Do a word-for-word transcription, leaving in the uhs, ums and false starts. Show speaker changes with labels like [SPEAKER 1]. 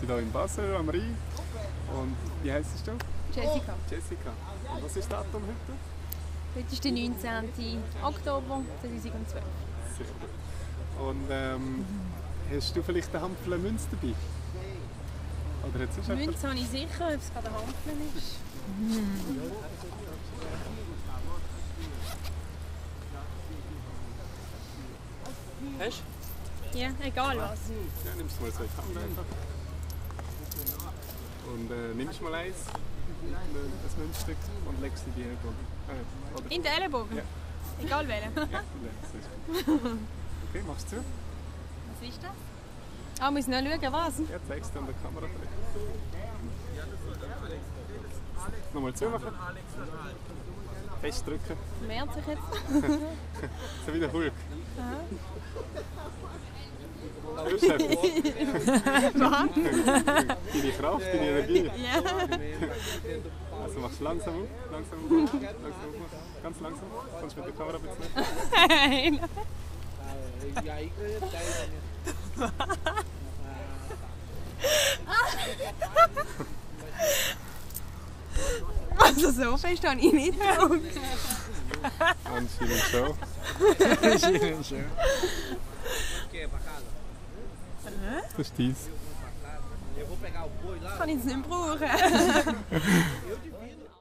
[SPEAKER 1] sind hier in Basel am Rhein. Und wie heisst du?
[SPEAKER 2] Jessica.
[SPEAKER 1] Jessica. Und was ist das Datum heute?
[SPEAKER 2] Heute ist der neunzehnten Oktober zweitausendzwölf.
[SPEAKER 1] Sehr gut. Und ähm, hast du vielleicht eine Handvoll Münze dabei? Oder hat sonst jemand?
[SPEAKER 2] Münze habe ich sicher, ob es gerade ein Hampel ist.
[SPEAKER 3] Hast du?
[SPEAKER 2] Ja, egal was.
[SPEAKER 1] Ja, nimmst du mal so in die Hand einfach. Und äh, nimmst mal eins, ein Münzstück und legst es in die Ellbogen. Äh, oder?
[SPEAKER 2] In den Ellenbogen?
[SPEAKER 1] Ja.
[SPEAKER 2] Egal welchen.
[SPEAKER 1] Ja, das ist gut. Okay, machst du zu?
[SPEAKER 2] Was ist das? Ah, muss ich noch schauen, was?
[SPEAKER 1] Ja, zeigst du an der Kamera vielleicht. Nochmal zumachen. Fest drücken.
[SPEAKER 2] Mehrt sich jetzt?
[SPEAKER 1] So wie der Hulk.
[SPEAKER 2] Aha.
[SPEAKER 1] Spürst du etwas?
[SPEAKER 2] Was?
[SPEAKER 1] Deine Kraft, deine Energie.
[SPEAKER 2] Ja.
[SPEAKER 1] Also machst du langsam auf, langsam auf, langsam auf, ganz langsam. Kannst du mit der Kamera bezahlen?
[SPEAKER 2] Nein. Also so fest habe ich nicht gedruckt.
[SPEAKER 1] Anscheinend schon.
[SPEAKER 3] Anscheinend schon.
[SPEAKER 1] Das ist dies.
[SPEAKER 2] Das kann ich jetzt nicht brauchen.